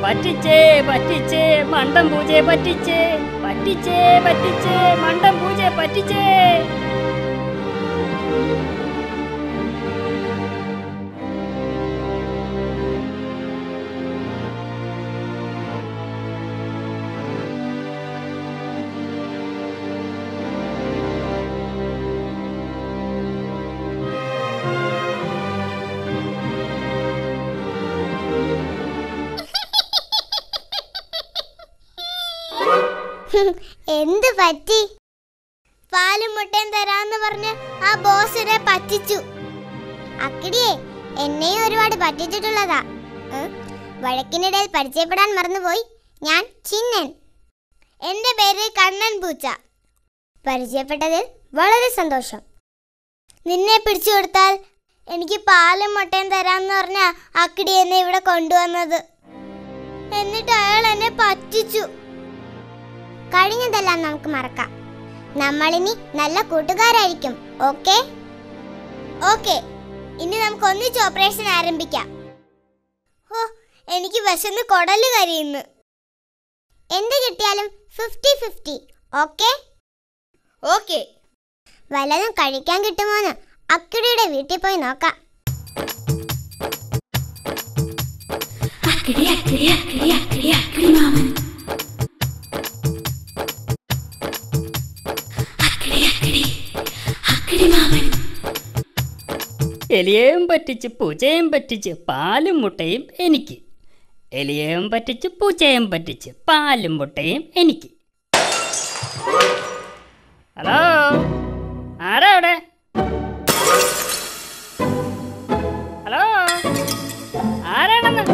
പറ്റിച്ചേ പറ്റിച്ചേ മണ്ടം പൂജയെ പറ്റിച്ചേ പറ്റിച്ചേ പറ്റിച്ചേ മണ്ടം പൂജയെ പറ്റിച്ചേ. എന്ത് പറ്റി? പാലും മുട്ടയും തരാന്ന് പറഞ്ഞ് ആ ബോസിനെ പറ്റിച്ചു. അക്കിടിയെ എന്നെയും ഒരുപാട് പറ്റിച്ചിട്ടുള്ളതാ. വഴക്കിനിടയിൽ പരിചയപ്പെടാൻ മറന്നുപോയി. ഞാൻ ചിന്നൻ. എന്റെ പേര് കണ്ണൻ പൂച്ച. പരിചയപ്പെട്ടതിൽ വളരെ സന്തോഷം. നിന്നെ പിടിച്ചു കൊടുത്താൽ എനിക്ക് പാലും മുട്ടയും തരാന്ന് പറഞ്ഞ അക്കിടി എന്നെ ഇവിടെ കൊണ്ടുവന്നത്. എന്നിട്ട് അയാൾ എന്നെ പറ്റിച്ചു. കഴിഞ്ഞതെല്ലാം നമുക്ക് മറക്കാം. നമ്മളിനി നല്ല കൂട്ടുകാരായിരിക്കും. Okay okay. ഇനി നമുക്ക് ഒന്നിച്ച് ഓപ്പറേഷൻ ആരംഭിക്കാം. ഓ, എനിക്ക് വിശന്ന് കൊടല് കരിയുന്നു. എന്ത് കിട്ടിയാലും 50-50. Okay okay. വല്ലതും കഴിക്കാൻ കിട്ടുമോന്ന് അക്കിടിയുടെ വീട്ടിൽ പോയി നോക്കാം. എലിയേയും പറ്റിച്ച് പൂച്ചയും പറ്റിച്ച് പാലും മുട്ടയും എനിക്ക്. എലിയേയും പറ്റിച്ച് പൂച്ചയും പറ്റിച്ച് പാലും മുട്ടയും എനിക്ക്. ഹലോ, ആരാ അവിടെ? ഹലോ, ആരാണെന്ന്?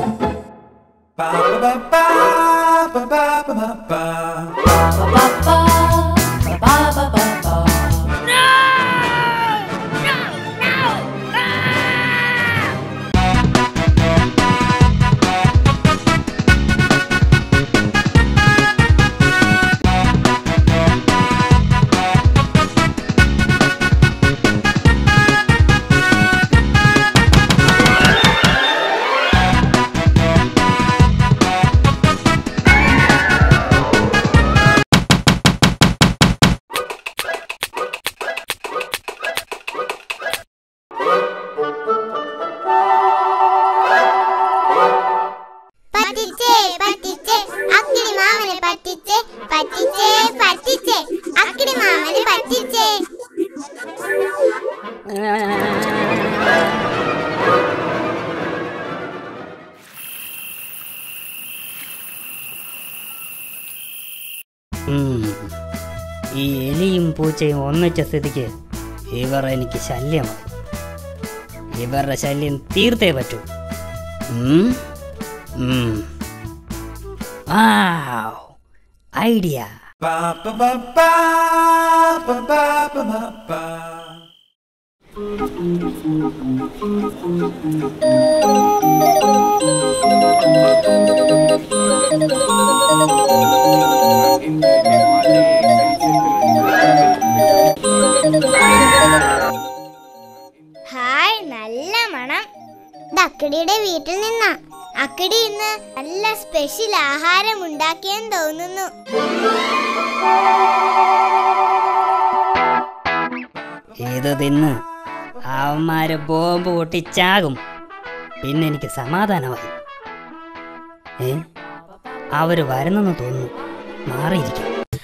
ഈ എലിയും പൂച്ചയും ഒന്നിച്ച സ്ഥിതിക്ക് ഇവർ എനിക്ക് ശല്യമായി. ഇവരുടെ ശല്യം തീർത്തേ പറ്റൂ. ഐഡിയ. ഹായ്, നല്ല മണം. അക്കിടിയുടെ വീട്ടിൽ നിന്നാ. അക്കിടി ഇന്ന് നല്ല സ്പെഷ്യൽ ആഹാരം ഉണ്ടാക്കിയെന്ന് തോന്നുന്നു. ഇത് തിന്ന് അവന്മാര് ബോംബ് പൊട്ടിച്ചാകും. പിന്നെ എനിക്ക് സമാധാനമായി. അവര് വരുന്നെന്ന് തോന്നുന്നു. മാറിയിരിക്കും.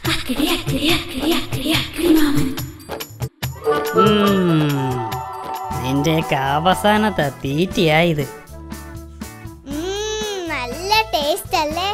നിന്റെയൊക്കെ അവസാനത്തെ തീറ്റിയായത്. നല്ല ടേസ്റ്റ് അല്ലേ?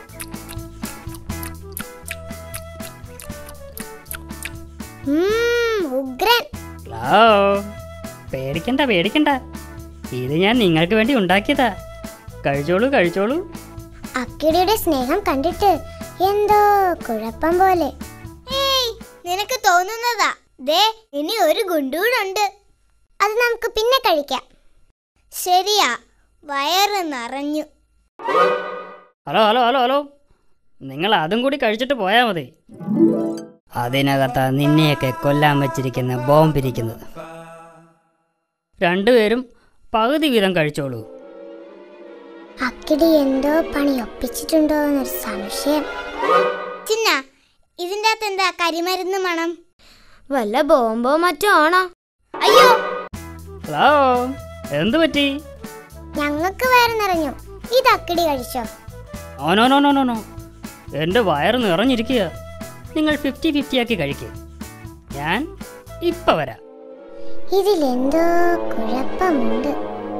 ഉഗ്രൻ. പേടിക്കണ്ട പേടിക്കണ്ട, ഇത് ഞാൻ നിങ്ങൾക്ക് വേണ്ടി ഉണ്ടാക്കിയതാ. കഴിച്ചോളൂ കഴിച്ചോളൂ. അക്കിടിയുടെ സ്നേഹം കണ്ടിട്ട് എന്തോ കുഴപ്പം പോലെ. നിനക്ക് തോന്നുന്നതാ. ദേ, ഇനി ഒരു ഗുണ്ടൂടുണ്ട്. അത് നമുക്ക് പിന്നെ കഴിക്കാം. ശരിയാ, വയറ് നിറഞ്ഞു. ഹലോ ഹലോ ഹലോ ഹലോ, നിങ്ങൾ അതും കൂടി കഴിച്ചിട്ട് പോയാൽ മതി. അതിനകത്താ നിന്നെയൊക്കെ കൊല്ലാൻ വച്ചിരിക്കുന്ന ബോംബിരിക്കുന്നത്. രണ്ടുപേരും പകുതി വീതം കഴിച്ചോളൂ. അക്കിടി എന്തോ പണി ഒപ്പിച്ചിട്ടുണ്ടോ എന്നൊരു സംശയം. ചിന്ന, ഇതിന്റെ അകത്ത് എന്താ കരിമരുന്ന് മണം? വല്ല ബോംബോ മറ്റോ ആണോ? അയ്യോ, ഹലോ, എന്തു പറ്റി? ഞങ്ങൾക്ക് വയറ് നിറഞ്ഞു. ഇത് അക്കിടി കഴിച്ചോ? No no no no no, എൻ്റെ വയറ് നിറഞ്ഞിരിക്കുക. നിങ്ങൾ 50-50 ആക്കി കഴിക്കുക. ഞാൻ ഇപ്പം വരാം. ഇതിലെന്തോ കുഴപ്പമുണ്ട്.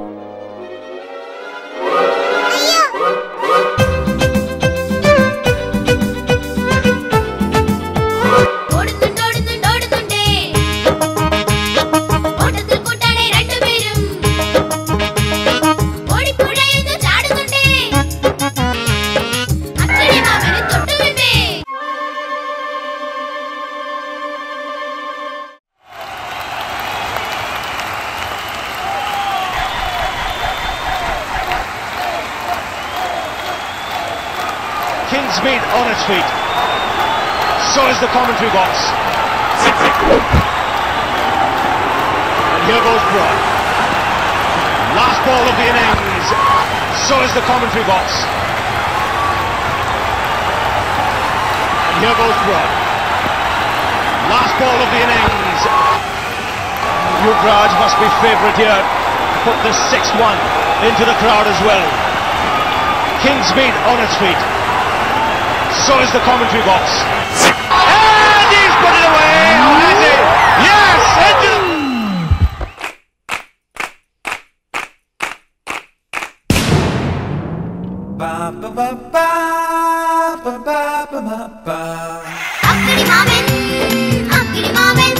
Kingsmead on its feet. So is the commentary box. And here goes Broad. Last ball of the innings. So is the commentary box. And here goes Broad. Last ball of the innings. Yuvraj must be favourite here. Put this 6-1 into the crowd as well. Kingsmead on its feet. So is the commentary box. And he's put it away! How has he? Yes! Into അക്കിടി മാമൻ, അക്കിടി മാമൻ.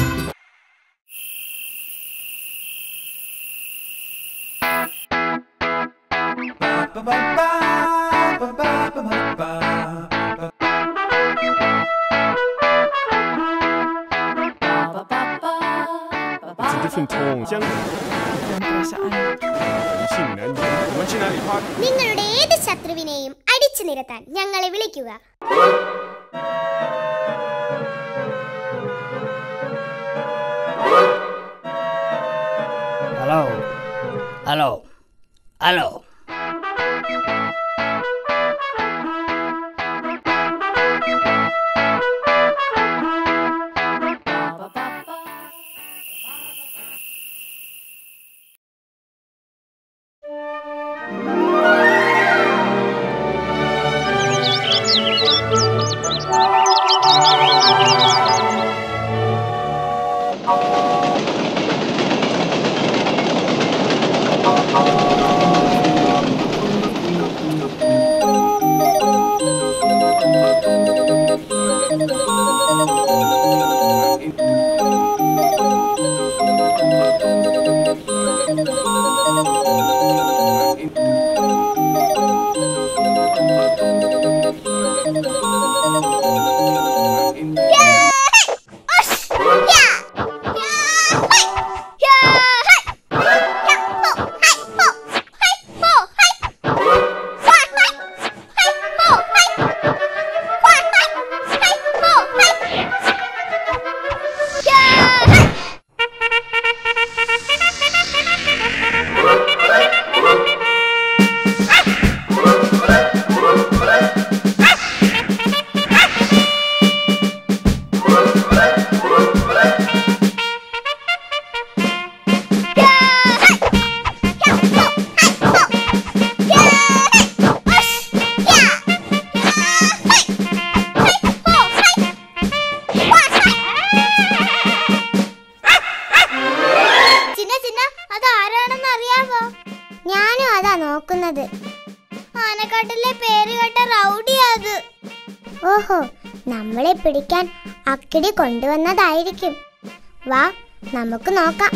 It's a different tone. 江人性难言。我们去哪里 park？ നിങ്ങളുടെ ഏത് ശത്രുവിനെയും അടിച്ചു നിരത്താൻ ഞങ്ങളെ വിളിക്കുക. Hello hello hello. ഞാനും അതാ നോക്കുന്നത്. ആനക്കാട്ടിലെ പേര് കേട്ട റൗഡിയാത്. ഓഹോ, നമ്മളെ പിടിക്കാൻ അക്കിടി കൊണ്ടുവന്നതായിരിക്കും. വാ, നമുക്ക് നോക്കാം.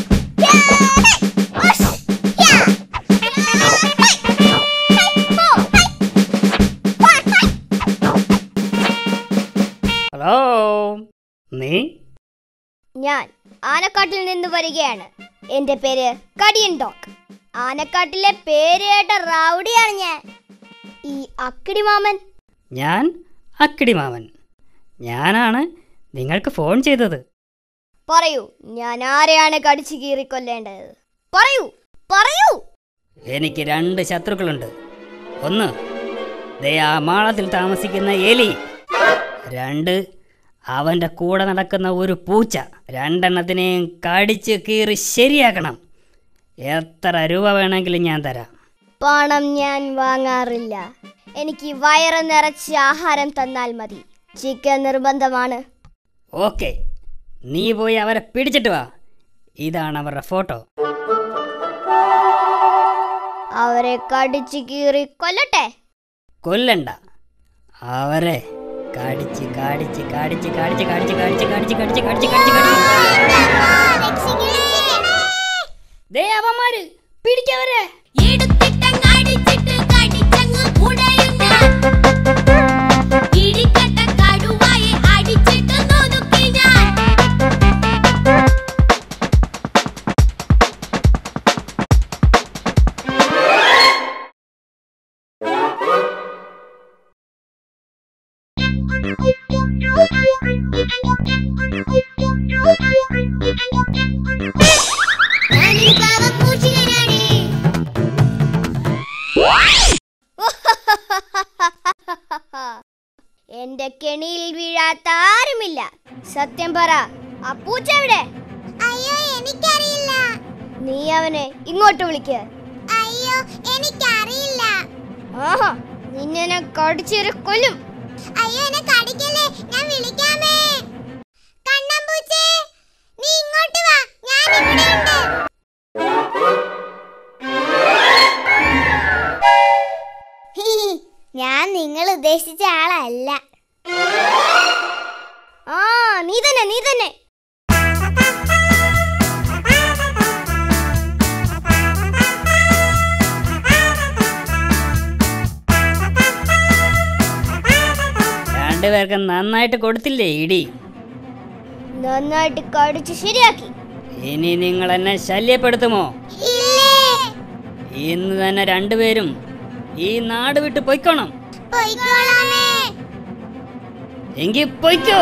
ഹലോ, നീ? ഞാൻ ആനക്കാട്ടിൽ നിന്ന് വരികയാണ്. എന്റെ പേര് കടിയൻ ഡോഗ്. ആനക്കാട്ടിലെ പേര് കേട്ട റൗഡിയാണ് ഞാൻ. ഈ അക്കിടി മാമൻ. ഞാൻ അക്കിടി മാമൻ. ഞാനാണ് നിങ്ങൾക്ക് ഫോൺ ചെയ്തത്. പറയൂ, ഞാൻ ആരെയാണ് കടിച്ചു കീറിക്കൊല്ലേണ്ടത്? പറയൂ, പറയൂ. എനിക്ക് 2 ശത്രുക്കളുണ്ട്. 1, ദേ ആ മാളത്തിൽ താമസിക്കുന്ന എലി. 2, അവൻ്റെ കൂടെ നടക്കുന്ന ഒരു പൂച്ച. 2 എണ്ണത്തിനെയും കടിച്ച് കീറി ശരിയാക്കണം. എത്ര രൂപ വേണമെങ്കിലും ഞാൻ തരാം. പണം ഞാൻ വാങ്ങാറില്ല. എനിക്ക് വയറ് നിറച്ച് ആഹാരം തന്നാൽ മതി. ചിക്കൻ നിർബന്ധമാണ്. ഓക്കെ, നീ പോയി അവരെ പിടിച്ചിട്ട് വാ. ഇതാണ് അവരുടെ ഫോട്ടോ. അവരെ കടിച്ച് കീറി കൊല്ലട്ടെ? കൊല്ലണ്ട, അവരെ കടിച്ച് കടിച്ച് കടിച്ച് കടിച്ച് കടിച്ച് കടിച്ച് കടിച്ച് കടിച്ച് കടിച്ച് കടിച്ച് കടിച്ച് ദേ അവന്മാര് പിടിക്കവരെ. എന്റെ കെണിയിൽ വീഴാത്ത ആരുമില്ല. സത്യം പറ, ആ പൂച്ച എവിടെ? അയ്യോ, എനിക്കറിയില്ല. നീ അവനെ ഇങ്ങോട്ട് വിളിക്ക്. അയ്യോ, എനിക്കറിയില്ല. ആഹാ, നിന്നെ ഞാൻ കടിച്ചേറി കൊല്ലും. അയ്യോ, എന്നെ കടിക്കല്ലേ, ഞാൻ വിളിക്കാമേ. കണ്ണമ്പൂച്ചേ, നീ ഇങ്ങോട്ട് വാ, ഞാൻ ഇവിടെയുണ്ട്. ഞാൻ നിങ്ങൾ ഉദ്ദേശിച്ച ആളല്ല. ആ, നീ തന്നെ, നീ തന്നെ. രണ്ടുപേർക്ക് നന്നായിട്ട് കൊടുത്തില്ലേ ഇടി? നന്നായിട്ട് കടിച്ച് ശരിയാക്കി. ഇനി നിങ്ങൾ എന്നെ ശല്യപ്പെടുത്തുമോ? ഇന്ന് തന്നെ രണ്ടുപേരും ഈ നാട് വിട്ട് പൊയ്ക്കോണം. എങ്കിൽ പൊയ്ക്കോ.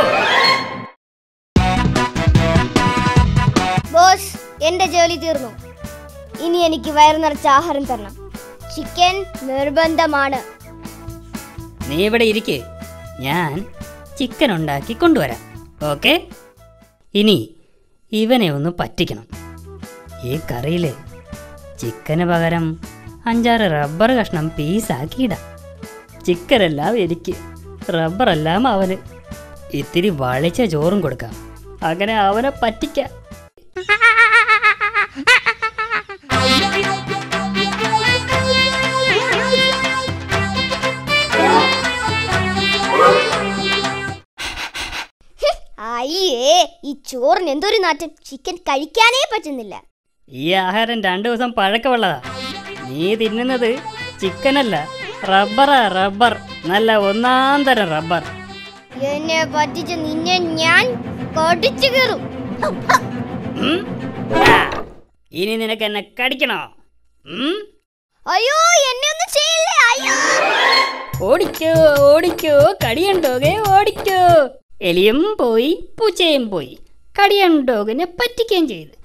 ബോസ്, എന്റെ ജോലി തീർന്നു. ഇനി എനിക്ക് വയറ് നിറച്ച ആഹാരം തരണം. ചിക്കൻ നിർബന്ധമാണ്. നീ ഇവിടെ ഇരിക്ക്, ഞാൻ ചിക്കൻ ഉണ്ടാക്കി കൊണ്ടുവരാം. ഓക്കെ? ഇനി ഇവനെ ഒന്ന് പറ്റിക്കണം. ഈ കറിയിൽ ചിക്കന് പകരം 5-6 റബ്ബർ കഷ്ണം പീസാക്കിയിടാം. ചിക്കനെല്ലാം എനിക്ക്, റബ്ബറെല്ലാം അവന്. ഇത്തിരി വളിച്ച ചോറും കൊടുക്കാം. അങ്ങനെ അവനെ പറ്റിക്കാം. അയ്യേ, ഈ ചോറിന് എന്തൊരു നാറ്റം. ചിക്കൻ കഴിക്കാനേ പറ്റുന്നില്ല. ഈ ആഹാരം 2 ദിവസം പഴക്കമുള്ളതാ. നീ തിന്നുന്നത് ചിക്കനല്ല, റബ്ബറാ. റബ്ബർ, നല്ല 1-ാം തരം റബ്ബർ. എന്നെ പറ്റിച്ച് നിന്നെ ഞാൻ കടിച്ചു കീറും. ഇനി നിനക്ക് എന്നെ കടിക്കണോ? അയ്യോ, എന്നെ ഒന്നും ചെയ്യില്ലേ. അയ്യോ, ഓടിക്കോ ഓടിക്കോ, കടിയൻഡോഗെ ഓടിക്കോ. എലിയും പോയി, പൂച്ചയും പോയി, കടിയൻഡോഗിനെ പറ്റിക്കുകയും ചെയ്തു.